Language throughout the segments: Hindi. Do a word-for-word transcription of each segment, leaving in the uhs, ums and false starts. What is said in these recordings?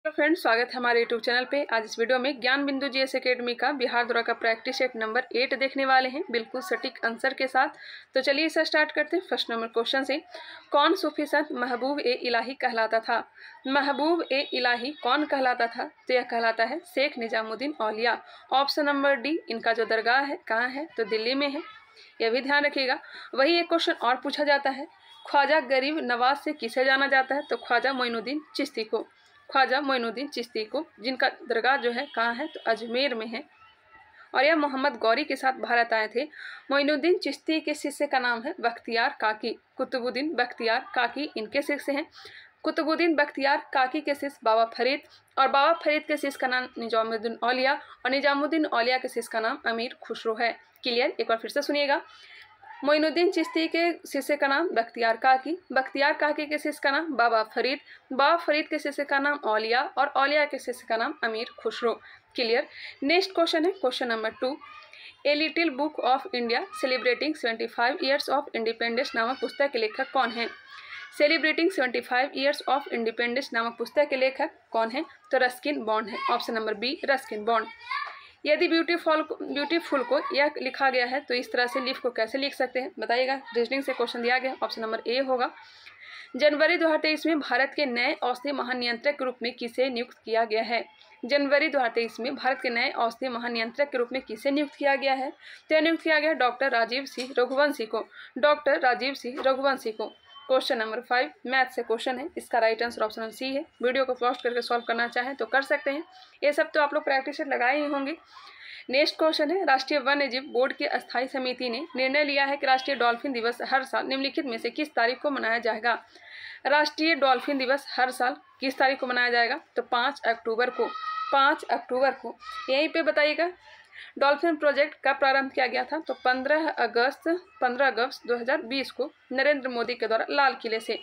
हेलो फ्रेंड्स, स्वागत है हमारे यूट्यूब चैनल पे। आज इस वीडियो में ज्ञान बिंदु जीएस एकेडमी का बिहार द्वारा का प्रैक्टिस सेट नंबर एट देखने वाले हैं, बिल्कुल सटीक आंसर के साथ। तो चलिए इसे स्टार्ट करते हैं। फर्स्ट नंबर क्वेश्चन से, कौन सूफी संत महबूब ए इलाही कहलाता था? महबूब ए इलाही कौन कहलाता था? तो यह कहलाता है Sheikh Nizamuddin Auliya. Option number D, इनका जो दरगाह है कहाँ है? तो दिल्ली में है, यह भी ध्यान रखिएगा। वही एक क्वेश्चन और पूछा जाता है, ख्वाजा गरीब नवाज से किसे जाना जाता है? तो ख्वाजा मोइनुद्दीन चिश्ती को। ख्वाजा मोइनुद्दीन चिश्ती को, जिनका दरगाह जो है कहाँ है? तो अजमेर में है, और यह मोहम्मद गौरी के साथ भारत आए थे। मोइनुद्दीन चिश्ती के शिष्य का नाम है बख्तियार काकी। कुतुबुद्दीन बख्तियार काकी इनके शिष्य हैं। कुतुबुद्दीन बख्तियार काकी के शिष्य बाबा फरीद, और बाबा फरीद के शिष्य का नाम निजामुद्दीन औलिया, और निजामुद्दीन औलिया के शिष्य का नाम अमीर खुसरो है। क्लियर? एक बार फिर से सुनिएगा। मोइनुद्दीन चिश्ती के शिष्य का नाम बख्तियार काकी, बख्तियार काकी के शिष्य का नाम बाबा फरीद, बाबा फरीद के शिष्य का नाम औलिया, और औलिया के शिष्य का नाम Amir Khusro. Clear? Next question है question number two, a little book of India celebrating seventy five years of independence नामक पुस्तक के लेखक कौन है? Celebrating seventy five years of independence नामक पुस्तक के लेखक कौन है? तो रस्किन बॉन्ड है। Option number B, Ruskin Bond. यदि ब्यूटीफुल ब्यूटीफुल को यह लिखा गया है तो इस तरह से लीफ को कैसे लिख सकते हैं? बताइएगा। रीजनिंग से क्वेश्चन दिया गया, ऑप्शन नंबर ए होगा। जनवरी दो हज़ार तेईस में भारत के नए औषधि महानियंत्रक के रूप में किसे नियुक्त किया गया है? जनवरी दो हज़ार तेईस में भारत के नए औषधि महानियंत्रक के रूप में किसे नियुक्त किया गया है? तो नियुक्त किया गया डॉक्टर राजीव सिंह रघुवंशी को। डॉक्टर राजीव सिंह रघुवंशी को। क्वेश्चन नंबर फाइव मैथ से क्वेश्चन है, इसका right answer option number C है। वीडियो को पॉज करके सॉल्व करना चाहें तो कर सकते हैं, ये सब तो आप लोग प्रैक्टिस लगाए ही होंगे। नेक्स्ट क्वेश्चन है, राष्ट्रीय वन्यजीव बोर्ड की अस्थायी समिति ने निर्णय लिया है कि राष्ट्रीय डॉल्फिन दिवस हर साल निम्नलिखित में से किस तारीख को मनाया जाएगा? राष्ट्रीय डॉल्फिन दिवस हर साल किस तारीख को मनाया जाएगा? तो पाँच अक्टूबर को। पाँच अक्टूबर को। यहीं पे बताइएगा डॉल्फिन प्रोजेक्ट कब प्रारंभ किया गया था? तो पंद्रह अगस्त पंद्रह अगस्त दो हज़ार बीस को नरेंद्र मोदी के द्वारा लाल किले से।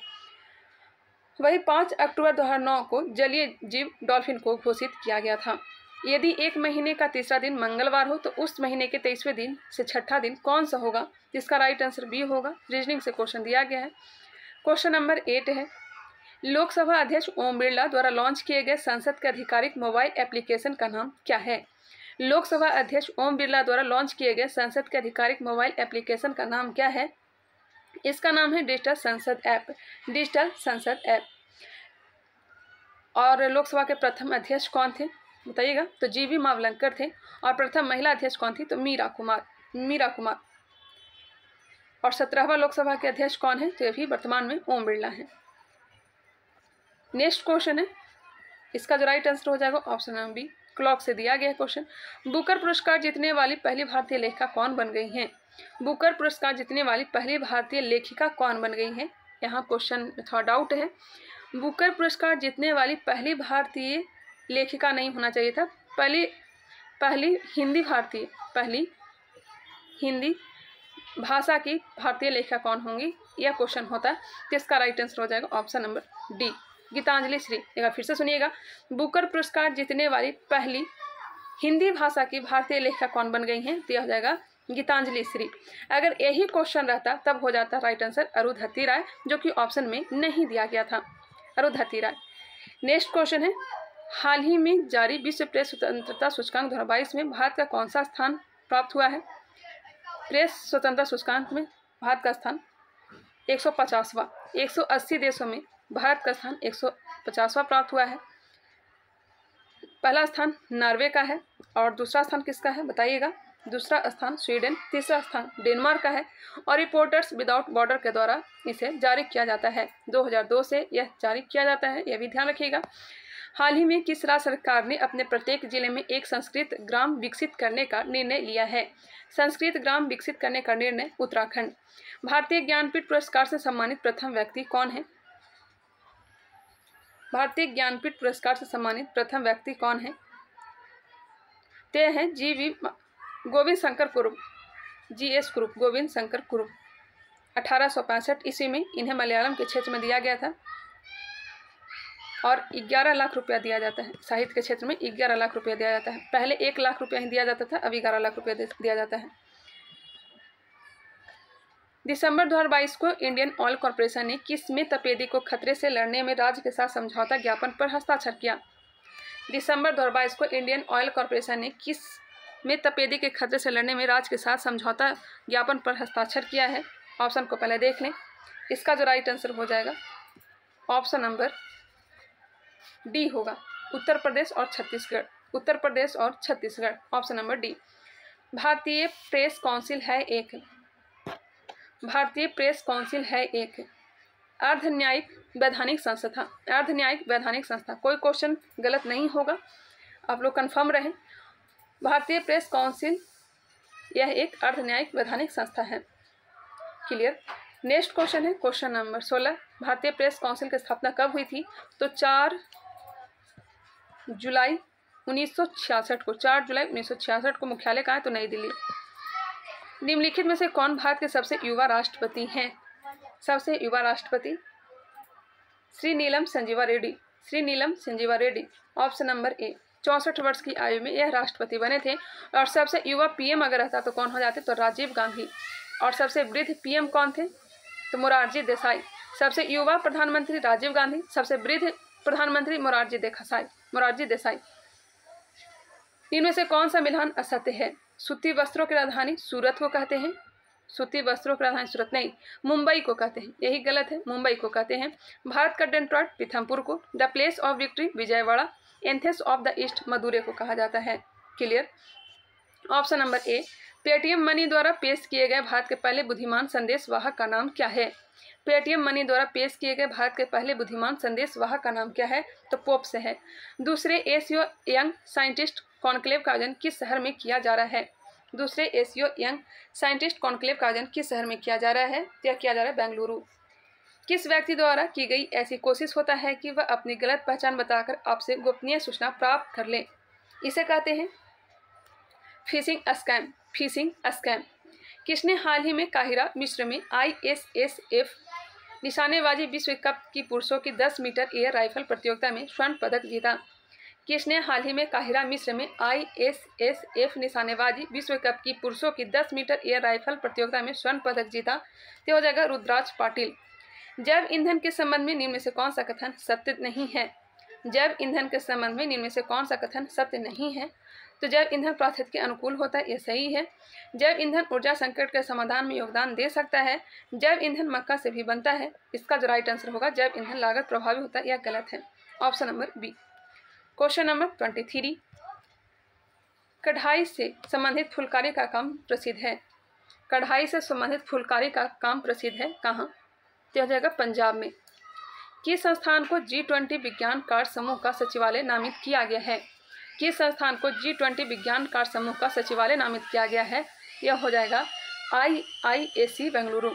वही पाँच अक्टूबर दो हज़ार नौ को जलीय जीव डॉल्फिन को घोषित किया गया था। यदि एक महीने का तीसरा दिन मंगलवार हो तो उस महीने के तेईसवें दिन से छठा दिन कौन सा होगा? जिसका राइट आंसर बी होगा। रीजनिंग से क्वेश्चन दिया गया है। क्वेश्चन नंबर एट है, लोकसभा अध्यक्ष ओम बिरला द्वारा लॉन्च किए गए संसद के आधिकारिक मोबाइल एप्लीकेशन का नाम क्या है? लोकसभा अध्यक्ष ओम बिरला द्वारा लॉन्च किए गए संसद के आधिकारिक मोबाइल एप्लीकेशन का नाम क्या है? इसका नाम है डिजिटल संसद ऐप। डिजिटल संसद ऐप। और लोकसभा के प्रथम अध्यक्ष कौन थे? बताइएगा। तो जी वी मावलंकर थे। और प्रथम महिला अध्यक्ष कौन थी? तो मीरा कुमार मीरा कुमार और सत्रहवां लोकसभा के अध्यक्ष कौन है? तो ये भी वर्तमान में ओम बिरला है। नेक्स्ट क्वेश्चन है, इसका जो राइट आंसर हो जाएगा ऑप्शन नंबर बी, क्लॉक से दिया गया क्वेश्चन। बुकर पुरस्कार जीतने वाली पहली भारतीय लेखिका कौन बन गई हैं? बुकर पुरस्कार जीतने वाली पहली भारतीय लेखिका कौन बन गई है? यहाँ क्वेश्चन थोड़ा डाउट है। बुकर पुरस्कार जीतने वाली पहली भारतीय लेखिका नहीं होना चाहिए था, पहली पहली हिंदी भारतीय पहली हिंदी भाषा की भारतीय लेखिका कौन होंगी, यह क्वेश्चन होता है। जिसका राइट आंसर हो जाएगा option number D, Geetanjali Shree. एक बार फिर से सुनिएगा, बुकर पुरस्कार जीतने वाली पहली हिंदी भाषा की भारतीय लेखिका कौन बन गई हैं? तो यह हो जाएगा गीतांजलि श्री। अगर यही क्वेश्चन रहता तब हो जाता राइट आंसर अरुंधति राय, जो कि ऑप्शन में नहीं दिया गया था, अरुंधति राय। नेक्स्ट क्वेश्चन है, हाल ही में जारी विश्व प्रेस स्वतंत्रता सूचकांक दो हज़ार बाईस में भारत का कौन सा स्थान प्राप्त हुआ है? प्रेस स्वतंत्रता सूचकांक में भारत का स्थान एक सौ पचासवां। एक सौ अस्सी देशों में भारत का स्थान एक सौ पचासवां प्राप्त हुआ है। पहला स्थान नॉर्वे का है, और दूसरा स्थान किसका है बताइएगा? दूसरा स्थान स्वीडन, तीसरा स्थान डेनमार्क का है। और रिपोर्टर्स विदाउट बॉर्डर के द्वारा इसे जारी किया जाता है। दो हज़ार दो से यह जारी किया जाता है, यह भी ध्यान रखिएगा। हाल ही में किस राज्य सरकार ने अपने प्रत्येक जिले में एक संस्कृत ग्राम विकसित करने का निर्णय लिया है? संस्कृत ग्राम विकसित करने का निर्णय उत्तराखंड। भारतीय ज्ञानपीठ पुरस्कार से सम्मानित प्रथम व्यक्ति कौन है? भारतीय ज्ञानपीठ पुरस्कार से सम्मानित प्रथम व्यक्ति कौन है? ते हैं G V Govind Shankar Kurup, G S Kurup, Govind Shankar Kurup. अठारह सौ पैंसठ ईस्वी में इन्हें मलयालम के क्षेत्र में दिया गया था, और ग्यारह लाख रुपया दिया जाता है। साहित्य के क्षेत्र में ग्यारह लाख रुपया दिया जाता है। पहले एक लाख रुपया ही दिया जाता था, अभी ग्यारह लाख रुपया दिया जाता है। दिसंबर दो हज़ार बाईस को इंडियन ऑयल कॉर्पोरेशन ने किस में तपेदी को खतरे से लड़ने में राज्य के साथ समझौता ज्ञापन पर हस्ताक्षर किया? दिसंबर दो हज़ार बाईस को इंडियन ऑयल कॉरपोरेशन ने किस में तपेदी के खतरे से लड़ने में राज्य के साथ समझौता ज्ञापन पर हस्ताक्षर किया है? ऑप्शन को पहले देख लें। इसका जो राइट आंसर हो जाएगा ऑप्शन नंबर डी होगा, उत्तर प्रदेश और छत्तीसगढ़। उत्तर प्रदेश और छत्तीसगढ़, ऑप्शन नंबर डी। भारतीय प्रेस काउंसिल है एक भारतीय प्रेस काउंसिल है एक अर्ध न्यायिक वैधानिक संस्था। अर्ध न्यायिक वैधानिक संस्था, कोई क्वेश्चन गलत नहीं होगा, आप लोग कंफर्म रहें। भारतीय प्रेस काउंसिल यह एक अर्ध न्यायिक वैधानिक संस्था है। क्लियर। नेक्स्ट क्वेश्चन है क्वेश्चन नंबर सोलह। भारतीय प्रेस काउंसिल की स्थापना कब हुई थी? तो चार जुलाई उन्नीस सौ छियासठ को चार जुलाई उन्नीस सौ छियासठ को मुख्यालय कहाँ है? तो नई दिल्ली। निम्नलिखित में से कौन भारत के सबसे युवा राष्ट्रपति हैं? सबसे युवा राष्ट्रपति Shri Neelam Sanjiva Reddy. Shri Neelam Sanjiva Reddy, option number A. चौंसठ वर्ष की आयु में यह राष्ट्रपति बने थे। और सबसे युवा पीएम अगर रहता तो कौन हो जाते? तो राजीव गांधी। और सबसे वृद्ध पीएम कौन थे? तो मोरारजी देसाई। सबसे युवा प्रधानमंत्री राजीव गांधी, सबसे वृद्ध प्रधानमंत्री मोरारजी देसाई मोरारजी देसाई इनमें से कौन सा मिलान असत्य है? सूती वस्त्रों की राजधानी सूरत को कहते हैं। सूती वस्त्रों की राजधानी सूरत नहीं, मुंबई को कहते हैं। यही गलत है, मुंबई को कहते हैं। भारत का डेट्रॉइट पीथमपुर को, the place of victory Vijayawada, एंथेस ऑफ द ईस्ट मदुरै को कहा जाता है। Clear. Option number A. Paytm money द्वारा पेश किए गए भारत के पहले बुद्धिमान संदेश वाहक का नाम क्या है? पेटीएम मनी द्वारा पेश किए गए भारत के पहले बुद्धिमान संदेश वाहक का नाम क्या है? तो पोप से है। दूसरे एशियो यंग साइंटिस्ट कॉन्क्लेव का आयोजन किस शहर में किया जा रहा है? दूसरे एशियो यंग साइंटिस्ट कॉन्क्लेव का आयोजन किस शहर में किया जा रहा है? यह किया जा रहा है बेंगलुरु। किस व्यक्ति द्वारा की गई ऐसी कोशिश होता है कि वह अपनी गलत पहचान बताकर आपसे गोपनीय सूचना प्राप्त कर ले? इसे कहते हैं फिशिंग स्कैम। Fishing scam. किसने हाल ही में काहिरा मिस्र में आई एस एस एफ निशानेबाजी विश्व कप की पुरुषों की दस मीटर एयर राइफल प्रतियोगिता में स्वर्ण पदक जीता? किसने हाल ही में काहिरा मिस्र में आई एस एस एफ निशानेबाजी विश्व कप की पुरुषों की दस मीटर एयर राइफल प्रतियोगिता में स्वर्ण पदक जीता? तो हो जाएगा रुद्राज पाटिल। जैव ईंधन के संबंध में निम्न में से कौन सा कथन सत्य नहीं है? जैव ईंधन के संबंध में निम्न में से कौन सा कथन सत्य नहीं है? तो जैव ईंधन प्राकृतिक के अनुकूल होता है, यह सही है। जैव ईंधन ऊर्जा संकट के समाधान में योगदान दे सकता है। जैव ईंधन मक्का से भी बनता है। इसका जो राइट आंसर होगा जैव ईंधन लागत प्रभावी होता है, यह गलत है। Option number B. Question number twenty three. कढ़ाई से संबंधित फुलकारी का काम प्रसिद्ध है। कढ़ाई से संबंधित फुलकारी का काम प्रसिद्ध है कहाँ? तो हो जाएगा पंजाब में। किस संस्थान को जी ट्वेंटी विज्ञान कार्य समूह का सचिवालय नामित किया गया है? किस संस्थान को जी ट्वेंटी विज्ञान कार्य समूह का सचिवालय नामित किया गया है? यह हो जाएगा I I A C Bengaluru.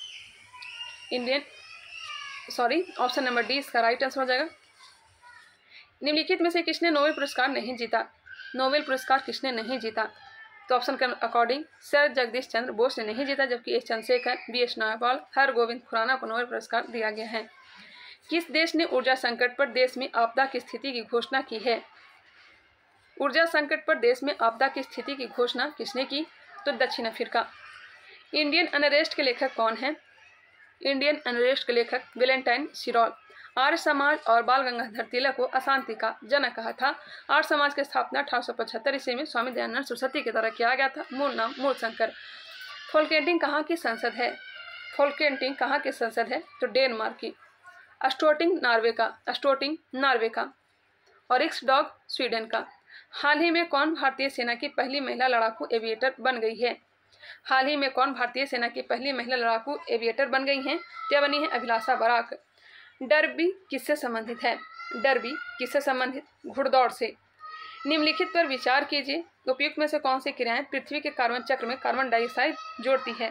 Indian sorry option number D इसका राइट आंसर हो जाएगा। निम्नलिखित में से किसने नोबेल पुरस्कार नहीं जीता? नोबेल पुरस्कार किसने नहीं जीता? तो ऑप्शन के अकॉर्डिंग सर जगदीश चंद्र बोस ने नहीं जीता, जबकि S Chandrasekhar, B S Naipaul, Hargobind Khurana को नोबेल पुरस्कार दिया गया है। किस देश ने ऊर्जा संकट पर देश में आपदा की स्थिति की घोषणा की है? ऊर्जा संकट पर देश में आपदा की स्थिति की घोषणा किसने की? तो दक्षिण अफ्रीका। इंडियन अनरेस्ट के लेखक कौन है? इंडियन अनरेस्ट के लेखक वेलेंटाइन सिरॉल। आर्य समाज और बाल गंगाधर तिलक को अशांति का जनक कहा था। आर्य समाज की स्थापना अठारह सौ पचहत्तर ईस्वी में स्वामी दयानंद सरस्वती के द्वारा किया गया था। मूल नाम मूलशंकर। फोल्केटिंग कहाँ की संसद है? फोल्केटिंग कहाँ की संसद है? तो डेनमार्क की। अस्टोटिंग नॉर्वे का। अस्टोटिंग नॉर्वे का। और रिक्सडॉग स्वीडन का। हाल ही में कौन भारतीय सेना की पहली महिला लड़ाकू एविएटर बन गई है? हाल ही में कौन भारतीय सेना की पहली महिला लड़ाकू एविएटर बन गई हैं? यह बनी है अभिलाषा बराक। डर्बी किससे संबंधित है? डर्बी किससे संबंधित? घुड़दौड़ से। निम्नलिखित पर विचार कीजिए, उपयुक्त में से कौन सी क्रियाएं पृथ्वी के कार्बन चक्र में कार्बन डाइऑक्साइड जोड़ती है?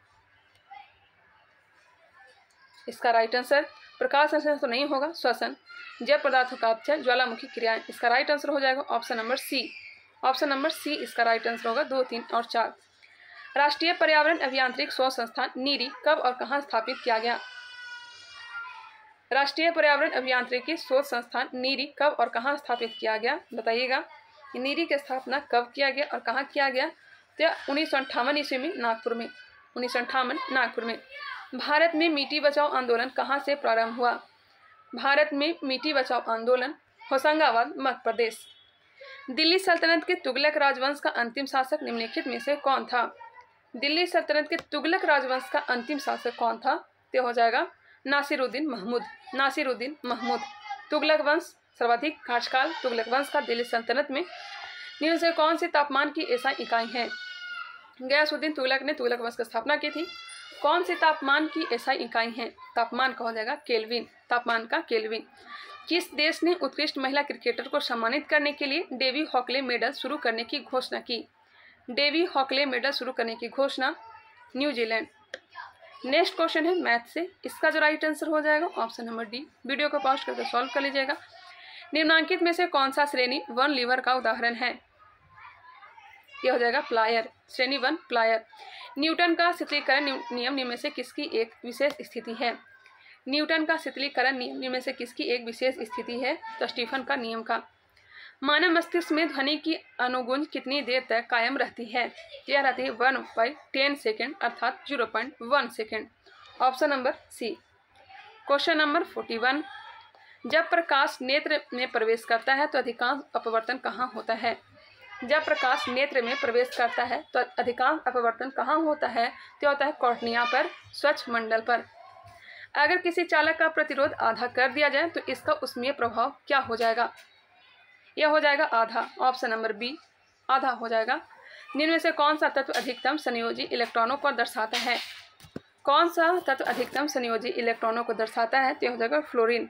इसका राइट आंसर प्रकाश संश्लेषण तो नहीं होगा, श्वसन, जैव पदार्थों का अपचय, ज्वालामुखी क्रियाएं। इसका राइट आंसर हो जाएगा option number C. Option number C इसका राइट आंसर होगा। दो, तीन और चार। राष्ट्रीय पर्यावरण अभियांत्रिक शोध संस्थान नीरी कब और कहाँ स्थापित किया गया? राष्ट्रीय पर्यावरण अभियांत्रिकी शोध संस्थान नीरी कब और कहाँ स्थापित किया गया? बताइएगा। नीरी की स्थापना कब किया गया और कहाँ किया गया? तो उन्नीस सौ अंठावन ईस्वी में नागपुर में। उन्नीस सौ अंठावन नागपुर में। भारत में मिट्टी बचाओ आंदोलन कहाँ से प्रारंभ हुआ? भारत में मिट्टी बचाओ आंदोलन होशंगाबाद मध्य प्रदेश। दिल्ली सल्तनत के तुगलक राजवंश का अंतिम शासक निम्नलिखित में से कौन था? दिल्ली सल्तनत के तुगलक राजवंश का अंतिम शासक कौन था? तो हो जाएगा नासिरुद्दीन महमूद। नासिरुद्दीन महमूद। तुगलक वंश सर्वाधिक कार्यकाल तुगलक वंश का दिल्ली सल्तनत में। निम्न से कौन सी तापमान की एसआई इकाई है? गयासुद्दीन तुगलक ने तुगलक वंश की स्थापना की थी। कौन सी तापमान की एसआई इकाई है? तापमान का हो जाएगा केल्विन। तापमान का केल्विन। किस देश ने उत्कृष्ट महिला क्रिकेटर को सम्मानित करने के लिए डेवी हॉकले मेडल शुरू करने की घोषणा की? डेवी हॉकले मेडल शुरू करने की घोषणा न्यूजीलैंड। नेक्स्ट क्वेश्चन है मैथ से। इसका जो राइट आंसर हो जाएगा ऑप्शन नंबर डी। वीडियो को पॉज करके सॉल्व कर लीजिएगा। निम्नांकित में से कौन सा श्रेणी वन लीवर का उदाहरण है? यह हो जाएगा प्लायर। श्रेणी वन प्लायर। न्यूटन का शीतलीकरण नियम निम्न में से किसकी एक विशेष स्थिति है? न्यूटन का शीतलीकरण नियम निम्न में से किसकी एक विशेष स्थिति है? तो स्टीफन का नियम का। मानव मस्तिष्क में ध्वनि की अनुगुंज कितनी देर तक कायम रहती है? यह रहती है वन बाई टेन सेकेंड अर्थात zero point one second. Option number C. Question number forty one. जब प्रकाश नेत्र में प्रवेश करता है तो अधिकांश अपवर्तन कहाँ होता है? जब प्रकाश नेत्र में प्रवेश करता है तो अधिकांश अपवर्तन कहाँ होता है? तो होता है कॉर्निया पर, स्वच्छ मंडल पर। अगर किसी चालक का प्रतिरोध आधा कर दिया जाए तो इसका उष्मीय प्रभाव क्या हो जाएगा? यह हो जाएगा आधा। ऑप्शन नंबर बी आधा हो जाएगा। निम्न में से कौन सा तत्व अधिकतम संयोजी इलेक्ट्रॉनों को दर्शाता है? कौन सा तत्व अधिकतम संयोजी इलेक्ट्रॉनों को दर्शाता है? तो यह हो जाएगा फ्लोरीन।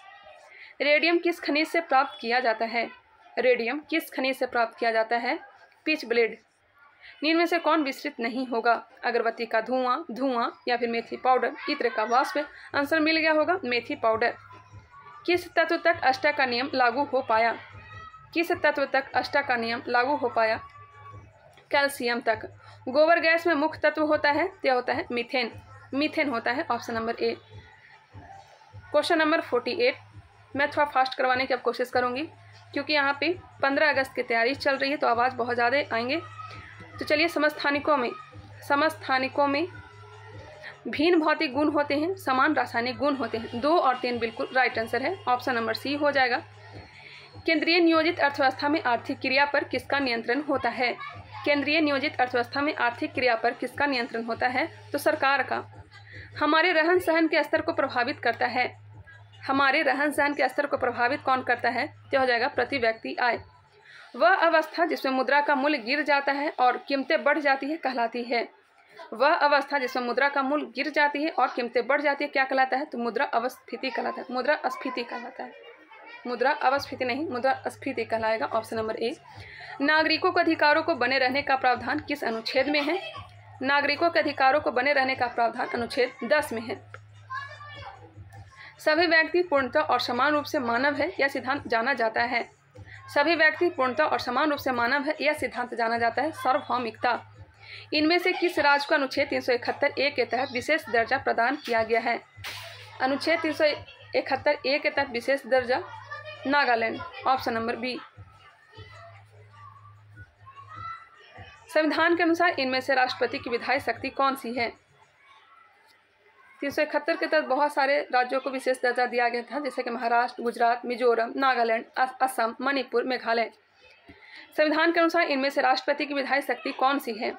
रेडियम किस खनिज से प्राप्त किया जाता है? रेडियम किस खनिज से प्राप्त किया जाता है? Pitchblende. निम्न में से कौन विस्तृत नहीं होगा? अगरबत्ती का धुआं, धुआं या फिर मेथी पाउडर, इत्र का वाष्प। आंसर मिल गया होगा मेथी पाउडर। किस तत्व तक अष्टक का नियम लागू हो पाया? किस तत्व तक अष्टक का नियम लागू हो पाया? कैल्शियम तक। गोबर गैस में मुख्य तत्व होता है, यह होता है मीथेन। मीथेन होता है option number A. Question number forty eight. मैं थोड़ा फास्ट करवाने की अब कोशिश करूंगी क्योंकि यहाँ पे पंद्रह अगस्त की तैयारी चल रही है तो आवाज़ बहुत ज़्यादा आएंगे। तो चलिए, समस्थानिकों में समस्थानिकों में भिन्न भौतिक गुण होते हैं, समान रासायनिक गुण होते हैं। दो और तीन बिल्कुल राइट आंसर है। ऑप्शन नंबर सी हो जाएगा। केंद्रीय नियोजित अर्थव्यवस्था में आर्थिक क्रिया पर किसका नियंत्रण होता है? केंद्रीय नियोजित अर्थव्यवस्था में आर्थिक क्रिया पर किसका नियंत्रण होता है? तो सरकार का। हमारे रहन सहन के स्तर को प्रभावित करता है। हमारे रहन सहन के स्तर को प्रभावित कौन करता है? तो हो जाएगा प्रति व्यक्ति आय। वह अवस्था जिसमें मुद्रा का मूल्य गिर जाता है और कीमतें बढ़ जाती है कहलाती है। वह अवस्था जिसमें मुद्रा का मूल्य गिर जाती है और कीमतें बढ़ जाती है क्या कहलाता है? तो मुद्रा अवस्थिति कहलाता है। मुद्रा स्फीति कहलाता है। मुद्रा अवस्थिति नहीं, मुद्रा स्फीति कहलाएगा। Option number A. नागरिकों के अधिकारों को बने रहने का प्रावधान किस अनुच्छेद में है? नागरिकों के अधिकारों को बने रहने का प्रावधान अनुच्छेद दस में है। सभी व्यक्ति पूर्णतः और समान रूप से मानव है, यह सिद्धांत जाना जाता है। सभी व्यक्ति पूर्णतः और समान रूप से मानव है, यह सिद्धांत जाना जाता है सार्वभौमिकता। इनमें से किस राज्य को अनुच्छेद तीन सौ इकहत्तर ए के तहत विशेष दर्जा प्रदान किया गया है? अनुच्छेद तीन सौ इकहत्तर ए के तहत विशेष दर्जा नागालैंड। Option number B. संविधान के अनुसार इनमें से राष्ट्रपति की विधायी शक्ति कौन सी है? तीन सौ इकहत्तर के तहत बहुत सारे राज्यों को विशेष दर्जा दिया गया था, जैसे कि महाराष्ट्र, गुजरात, मिजोरम, नागालैंड, असम, मणिपुर, मेघालय। संविधान के अनुसार इनमें से राष्ट्रपति की विधायी शक्ति कौन सी है?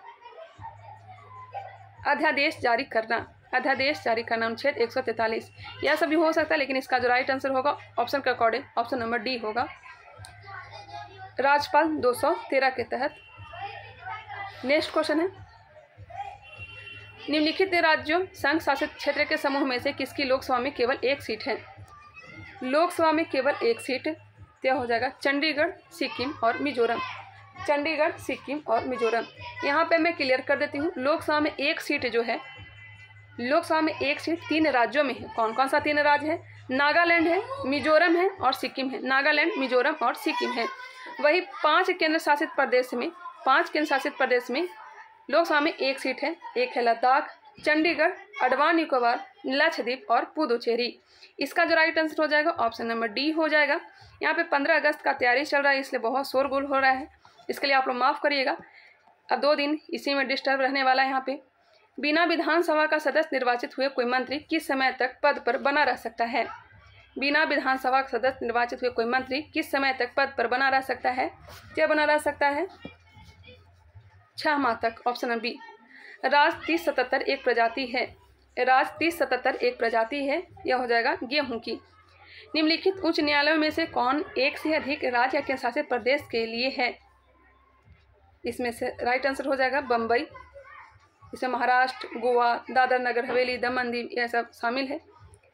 अध्यादेश जारी करना। अध्यादेश जारी करना अनुच्छेद एक सौ तैंतालीस। यह सभी हो सकता है लेकिन इसका जो राइट आंसर होगा ऑप्शन के अकॉर्डिंग ऑप्शन नंबर डी होगा। राज्यपाल दो सौ तेरह के तहत। नेक्स्ट क्वेश्चन है, निम्नलिखित राज्यों संघ शासित क्षेत्र के समूह में से किसकी लोकसभा में केवल एक सीट है? लोकसभा में केवल एक सीट, यह हो जाएगा चंडीगढ़, सिक्किम और मिजोरम। चंडीगढ़, सिक्किम और मिजोरम। यहाँ पे मैं क्लियर कर देती हूँ, लोकसभा में एक सीट जो है, लोकसभा में एक सीट तीन राज्यों में है। कौन कौन सा तीन राज्य है? नागालैंड है, मिजोरम है और सिक्किम है। नागालैंड, मिजोरम और सिक्किम है। वही पांच केंद्र शासित प्रदेश में पांच केंद्र शासित प्रदेश में लोकसभा में एक सीट है। एक है लद्दाख, चंडीगढ़, अंडमान निकोबार, लक्षद्वीप और पुदुचेरी। इसका जो राइट आंसर हो जाएगा ऑप्शन नंबर डी हो जाएगा। यहाँ पे पंद्रह अगस्त का तैयारी चल रहा है इसलिए बहुत शोरगुल हो रहा है, इसके लिए आप लोग माफ़ करिएगा। अब दो दिन इसी में डिस्टर्ब रहने वाला है। यहाँ पे बिना विधानसभा का सदस्य निर्वाचित हुए कोई मंत्री किस समय तक पद पर बना रह सकता है? बिना विधानसभा सदस्य निर्वाचित हुए कोई मंत्री किस समय तक पद पर बना रह सकता है? क्या बना रह सकता है? छह माह तक। Option number B. राज तीस सतहत्तर एक प्रजाति है। राज तीस सतहत्तर एक प्रजाति है, यह हो जाएगा गेहूं की। निम्नलिखित उच्च न्यायालयों में से कौन एक से अधिक राज्य या केंद्र शासित प्रदेश के लिए है? इसमें से राइट आंसर हो जाएगा बम्बई। इसमें महाराष्ट्र, गोवा, दादर नगर हवेली, दमन दीव यह सब शामिल है।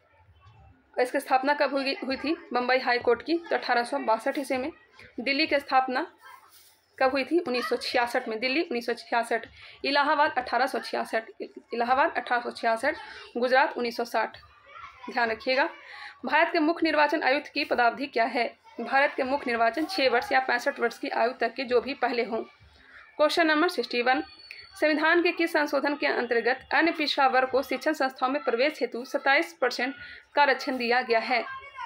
इसकी स्थापना कब हुई हुई थी बम्बई हाई कोर्ट की? तो अठारह सौ बासठ ईस्वी में। दिल्ली की स्थापना कब हुई थी? उन्नीस सौ छियासठ में। दिल्ली उन्नीस सौ छियासठ। इलाहाबाद अठारह सौ छियासठ। इलाहाबाद अठारह सौ छियासठ। गुजरात उन्नीस सौ साठ। ध्यान रखिएगा। भारत के मुख्य निर्वाचन आयुक्त की पदावधि क्या है? भारत के मुख्य निर्वाचन छः वर्ष या पैंसठ वर्ष की आयु तक के जो भी पहले हों। Question number sixty one. संविधान के किस संशोधन के अंतर्गत अन्य पिछड़ा वर्ग को शिक्षण संस्थाओं में प्रवेश हेतु सत्ताईस परसेंट का आरक्षण दिया गया है?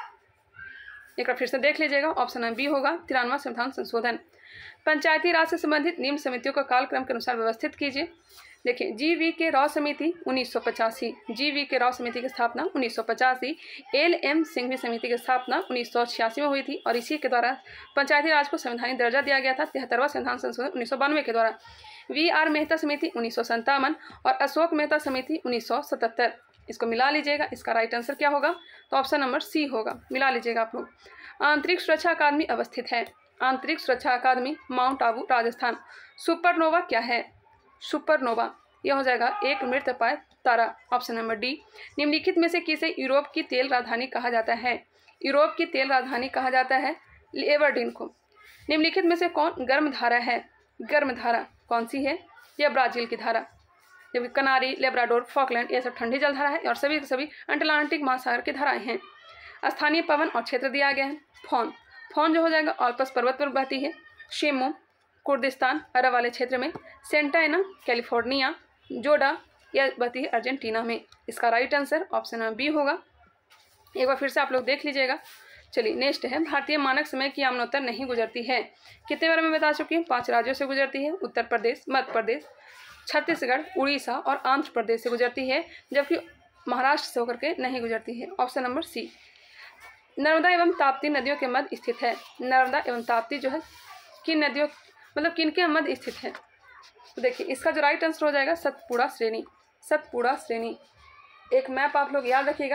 एक बार फिर से देख लीजिएगा। ऑप्शन नंबर बी होगा तिरानवा संविधान संशोधन। पंचायती राज से संबंधित निम्न समितियों को कालक्रम के अनुसार व्यवस्थित कीजिए। देखिए, जी वी के राव समिति उन्नीस सौ पचासी। जी वी के राव समिति की स्थापना उन्नीस सौ पचासी। एल एम सिंघवी समिति की स्थापना उन्नीस सौ छियासी में हुई थी और इसी के द्वारा पंचायती राज को संवैधानिक दर्जा दिया गया था तिहत्तरवां संविधान संशोधन उन्नीस सौ बानवे के द्वारा। वी आर मेहता समिति उन्नीस सौ संतावन और अशोक मेहता समिति उन्नीस सौ सतहत्तर। इसको मिला लीजिएगा। इसका राइट आंसर क्या होगा? तो ऑप्शन नंबर सी होगा। मिला लीजिएगा आप लोग। आंतरिक सुरक्षा अकादमी अवस्थित है। आंतरिक सुरक्षा अकादमी माउंट आबू राजस्थान। सुपरनोवा क्या है? सुपरनोवा यह हो जाएगा एक मृतपाय तारा। Option number D. निम्नलिखित में से किसे यूरोप की तेल राजधानी कहा जाता है? यूरोप की तेल राजधानी कहा जाता है एबरडीन को। निम्नलिखित में से कौन गर्म धारा है? गर्म धारा कौन सी है? यह ब्राजील की धारा। जबकि कनारी, लेब्राडोर, फॉकलैंड यह सब ठंडी जल धारा है और सभी सभी अटलांटिक महासागर की धाराएं हैं। स्थानीय पवन और क्षेत्र दिया गया है। फोन फोन जो हो जाएगा ऑल्पस पर्वत पर बहती है। शेमो कुर्दिस्तान अरब वाले क्षेत्र में। सेंटाइना कैलिफोर्निया। जोडा यह बहती है अर्जेंटीना में। इसका right answer option number B होगा। एक बार फिर से आप लोग देख लीजिएगा। चलिए नेक्स्ट है, भारतीय मानक समय की यमुनोत्तर नहीं गुजरती है। कितने बार में बता चुकी हूँ? पांच राज्यों से गुजरती है। उत्तर प्रदेश, मध्य प्रदेश, छत्तीसगढ़, उड़ीसा और आंध्र प्रदेश से गुजरती है, जबकि महाराष्ट्र से होकर के नहीं गुजरती है। ऑप्शन नंबर सी। नर्मदा एवं ताप्ती नदियों के मध्य स्थित है। नर्मदा एवं ताप्ती जो है किन नदियों मतलब किनके मध्य स्थित है? तो देखिए इसका जो राइट आंसर हो जाएगा सतपुड़ा श्रेणी। सतपुड़ा श्रेणी। एक मैप आप लोग याद रखिएगा।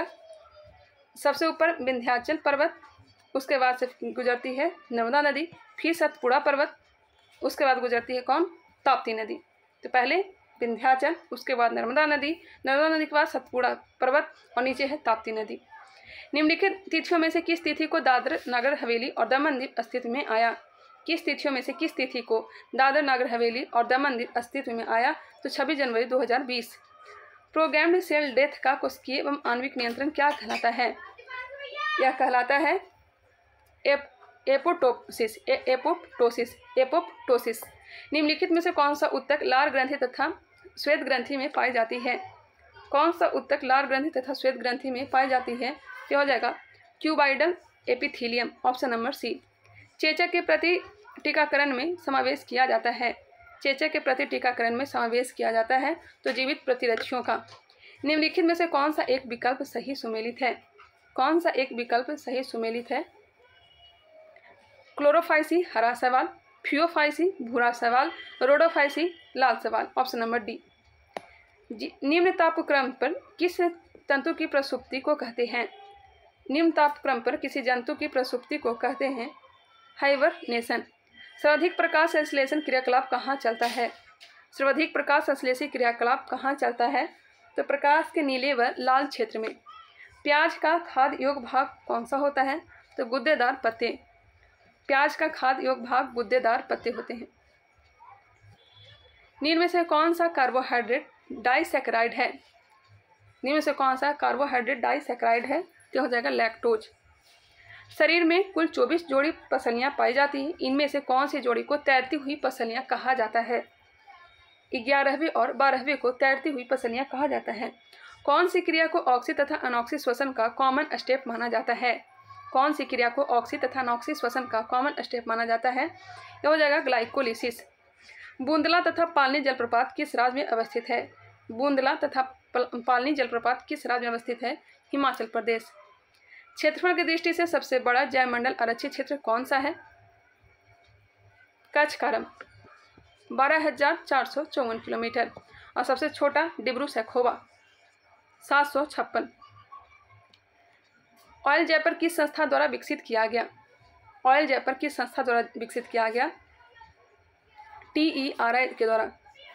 सबसे ऊपर विंध्याचल पर्वत, उसके बाद से गुजरती है नर्मदा नदी, फिर सतपुड़ा पर्वत, उसके बाद गुजरती है कौन? ताप्ती नदी। तो पहले विंध्याचल, उसके बाद नर्मदा नदी, नर्मदा नदी के बाद सतपुड़ा पर्वत और नीचे है ताप्ती नदी। निम्नलिखित तिथियों में से किस तिथि को दादर नगर हवेली और दमन दीव अस्तित्व में आया? किस तिथियों में से किस तिथि को दादर नगर हवेली और दमन दीव अस्तित्व में आया? तो छब्बीस जनवरी दो हज़ार बीस। प्रोग्राम्ड सेल डेथ का कोशिकीय एवं आणविक नियंत्रण क्या कहलाता है? यह कहलाता है एप एपोटोसिस ए, एपोप्टोसिस एपोप्टोसिस। निम्नलिखित में से कौन सा उत्तक लार ग्रंथि तथा श्वेत ग्रंथि में पाई जाती है? कौन सा उत्तक लार ग्रंथि तथा श्वेत ग्रंथि में पाई जाती है? क्या हो जाएगा? Cuboidal epithelium. Option number C. चेचक के प्रति टीकाकरण में समावेश किया जाता है। चेचक के प्रति टीकाकरण में समावेश किया जाता है तो जीवित प्रतिरक्षियों का। निम्नलिखित में से कौन सा एक विकल्प सही सुमेलित है? कौन सा एक विकल्प सही सुमेलित है? क्लोरोफाइसी हरा सवाल, फियोफाइसी भूरा सवाल, रोडोफाइसी लाल सवाल। Option number D. निम्न तापक्रम पर किस तंतु की प्रसुप्ति को कहते हैं? निम्न तापक्रम पर किसी जंतु की प्रसुप्ति को कहते हैं हाइबरनेशन। सर्वाधिक प्रकाश संश्लेषण क्रियाकलाप कहाँ चलता है? सर्वाधिक प्रकाश संश्लेषी क्रियाकलाप कहाँ चलता है? तो प्रकाश के नीले व लाल क्षेत्र में। प्याज का खाद्य योग भाग कौन सा होता है? तो गुद्देदार पत्ते। प्याज का खाद्य योग भाग गुद्देदार पत्ते होते हैं। निम्न में से कौन सा कार्बोहाइड्रेट डाइसैकेराइड है? निम्न में से कौन सा कार्बोहाइड्रेट डाइसैकेराइड है? तो हो जाएगा लैक्टोज। शरीर में कुल चौबीस जोड़ी पसलियां पाई जाती हैं। इनमें से कौन सी जोड़ी को तैरती हुई पसलियां कहा जाता है? ग्यारहवीं और बारहवीं को तैरती हुई पसलियां कहा जाता है। कौन सी क्रिया को ऑक्सी तथा अनॉक्सी श्वसन का कॉमन स्टेप माना जाता है? कौन सी क्रिया को ऑक्सी तथा अनॉक्सी श्वसन का कॉमन स्टेप माना जाता है? यह हो जाएगा ग्लाइकोलिसिस। बूंदला तथा पालनी जलप्रपात किस राज्य में अवस्थित है? बूंदला तथा पालनी जलप्रपात किस राज्य में अवस्थित है? हिमाचल प्रदेश। क्षेत्रफल की दृष्टि से सबसे बड़ा जैवमंडल आरक्षित क्षेत्र कौन सा है? कच्छ कारम बारह हजार चार सौ चौवन किलोमीटर। और सबसे छोटा डिब्रू सैखोवा सात सौ छप्पन। ऑयल जयपर किस संस्था द्वारा विकसित किया गया? ऑयल जयपर किस संस्था द्वारा विकसित किया गया? टी ई आर आई के द्वारा।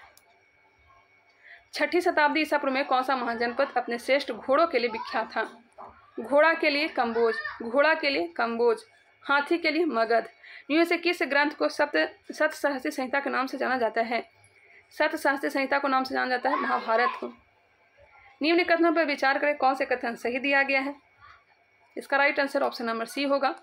छठी शताब्दी ईसा पूर्व में कौन सा महाजनपद अपने श्रेष्ठ घोड़ों के लिए विख्यात था? घोड़ा के लिए कंबोज, घोड़ा के लिए कंबोज, हाथी के लिए मगध। इनमें से किस ग्रंथ को सप्त सत सहस्त्री संहिता के नाम से जाना जाता है? सत सहस्त्री संहिता को नाम से जाना जाता है महाभारत को। निम्न कथनों पर विचार करें, कौन से कथन सही दिया गया है? इसका right answer option number C होगा।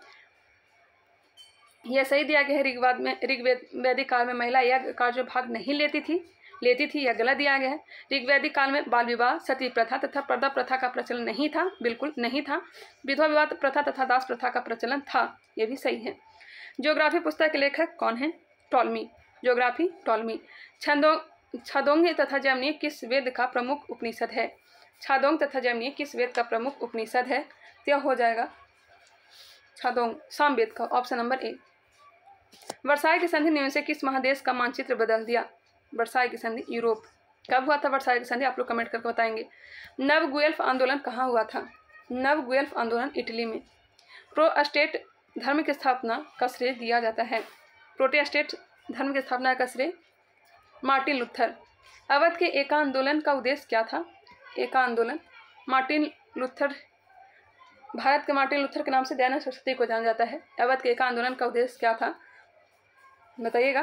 यह सही दिया गया है। ऋग्वेद में ऋग्वेद वैदिक काल में महिला यज्ञ कार्य भाग नहीं लेती थी लेती थी यह गलत दिया गया है। ऋग्वैदिक काल में बाल विवाह, सती प्रथा तथा पर्दा प्रथा का प्रचलन नहीं था, बिल्कुल नहीं था। विधवा विवाह प्रथा तथा दास प्रथा का प्रचलन था, यह भी सही है। ज्योग्राफी पुस्तक के लेखक कौन है? टॉलमी। Geography Ptolemy. छंदों छादोंग तथा जैमिनी किस वेद का प्रमुख उपनिषद है? छादोंग तथा जैमिनी किस वेद का प्रमुख उपनिषद है? तो हो जाएगा छादोंग सामवेद का, ऑप्शन नंबर ए। वर्साई की संधि ने से किस महादेश का मानचित्र बदल दिया? वर्साई की संधि यूरोप। कब हुआ था वर्साई की संधि? आप लोग कमेंट करके बताएंगे। नव गुएल्फ आंदोलन कहाँ हुआ था? नव गुएल्फ आंदोलन इटली में। प्रोटेस्टेंट धर्म की स्थापना का श्रेय दिया जाता है? प्रोटेस्टेंट धर्म की स्थापना का श्रेय मार्टिन लूथर। अवध के एका आंदोलन का उद्देश्य क्या था? एका आंदोलन मार्टिन लूथर, भारत के मार्टिन लूथर के नाम से दयानंद सरस्वती को जाना जाता है। अवध के एका आंदोलन का उद्देश्य क्या था बताइएगा।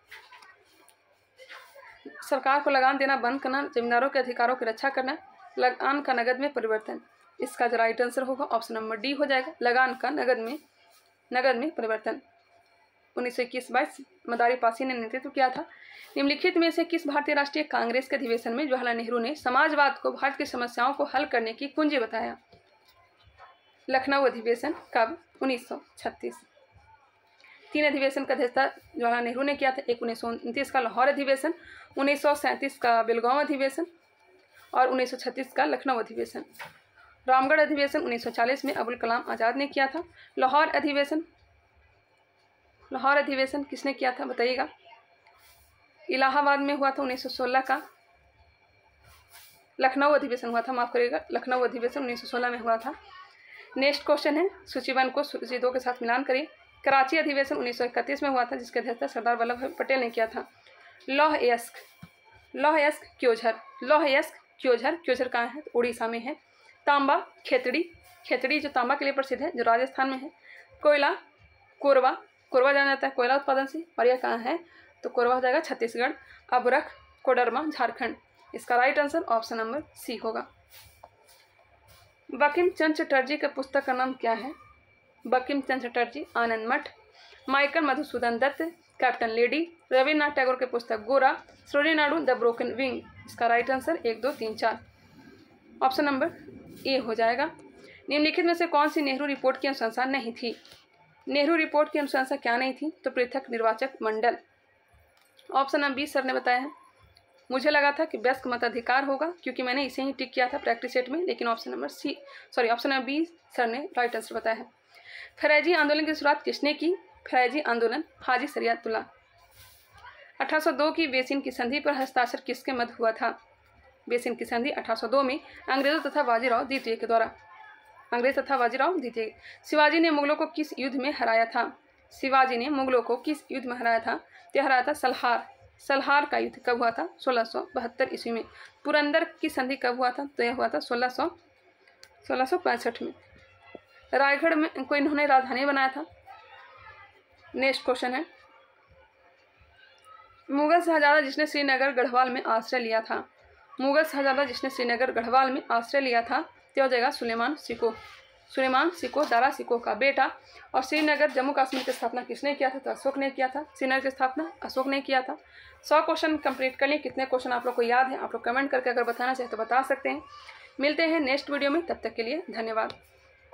सरकार को लगान देना बंद करना, जमींदारों के अधिकारों की रक्षा करना, लगान का नगद में परिवर्तन। इसका जो राइट आंसर होगा ऑप्शन नंबर डी हो जाएगा, लगान का नगद में नगद में परिवर्तन। उन्नीस सौ इक्कीस बाईस मदारी पासी ने नेतृत्व किया था। निम्नलिखित में से किस भारतीय राष्ट्रीय कांग्रेस के अधिवेशन में जवाहरलाल नेहरू ने समाजवाद को भारत की समस्याओं को हल करने की कुंजी बताया? लखनऊ अधिवेशन। कब? उन्नीस सौ छत्तीस। तीन अधिवेशन का अध्यक्षता जवाहरलाल नेहरू ने किया था। एक उन्नीस सौ उनतीस का लाहौर अधिवेशन, उन्नीस सौ सैंतीस का बेलगांव अधिवेशन और उन्नीस सौ छत्तीस का लखनऊ अधिवेशन। रामगढ़ अधिवेशन उन्नीस सौ चालीस में अबुल कलाम आज़ाद ने किया था। लाहौर अधिवेशन लाहौर अधिवेशन किसने किया था बताइएगा? इलाहाबाद में हुआ था उन्नीस सौ सोलह का। लखनऊ अधिवेशन हुआ था, माफ करिएगा, लखनऊ अधिवेशन उन्नीस सौ सोलह में हुआ था। नेक्स्ट क्वेश्चन है, सूची वन को सूची दो के साथ मिलान करिए। कराची अधिवेशन उन्नीस सौ इकतीस में हुआ था, जिसके अध्यक्षता सरदार वल्लभ भाई पटेल ने किया था। लौह अयस्क लौह अयस्क क्योझर लौह अयस्क क्योझर क्योझर कहाँ है? उड़ीसा में है। तांबा खेतड़ी खेतड़ी जो तांबा के लिए प्रसिद्ध है, जो राजस्थान में है। कोयला कोरबा कोरबा जाना जाता है कोयला उत्पादन से, और यह कहाँ है? तो कोरबा हो जाएगा छत्तीसगढ़। अबरख कोडरमा झारखंड। इसका right answer option number C होगा। बंकिम चंद्र चटर्जी के पुस्तक का नाम क्या है? Bankim Chandra Chatterjee Anand Math. Michael Madhusudan Dutt captive lady. Rabindranath Tagore के पुस्तक Gora. Sarojini Naidu the broken wing. इसका राइट आंसर एक दो तीन चार, ऑप्शन नंबर ए हो जाएगा। निम्नलिखित में से कौन सी नेहरू रिपोर्ट की अनुशंसा नहीं थी? नेहरू रिपोर्ट की अनुशंसा क्या नहीं थी? तो पृथक निर्वाचक मंडल। ऑप्शन नंबर बी सर ने बताया है। मुझे लगा था कि वयस्क मताधिकार होगा, क्योंकि मैंने इसे ही टिक किया था प्रैक्टिस सेट में, लेकिन option number C sorry option number B sir ने राइट आंसर बताया है। फैराजी आंदोलन की शुरुआत किसने की? फैराजी आंदोलन हाजी शरियतुल्ला। अठारह सौ दो की बेसिन की संधि पर हस्ताक्षर किसके मध्य हुआ था? बेसिन की संधि अठारह सौ दो में अंग्रेजों तथा बाजीराव द्वितीय के द्वारा अंग्रेज तथा बाजीराव द्वितीय। शिवाजी ने मुगलों को किस युद्ध में हराया था? शिवाजी ने मुगलों को किस युद्ध में हराया था? तो हराया था सलहार सलहार का युद्ध। कब हुआ था? सोलह सौ बहत्तर ईस्वी में। पुरंदर की संधि कब हुआ था? तो यह हुआ था सोलह सौ सोलह सौ पैंसठ में। रायगढ़ में को इन्होंने राजधानी बनाया था। नेक्स्ट क्वेश्चन है, मुगल शहजादा जिसने श्रीनगर गढ़वाल में आश्रय लिया था? मुगल शहजादा जिसने श्रीनगर गढ़वाल में आश्रय लिया था तो हो जाएगा सुलेमान सिको। सुलेमान सिको दारा सिको का बेटा। और श्रीनगर जम्मू कश्मीर की स्थापना किसने किया था? तो अशोक ने किया था। श्रीनगर की स्थापना अशोक ने किया था। सौ क्वेश्चन कंप्लीट कर लिए। कितने क्वेश्चन आप लोग को याद है? आप लोग कमेंट करके अगर बताना चाहे तो बता सकते हैं। मिलते हैं नेक्स्ट वीडियो में, तब तक के लिए धन्यवाद।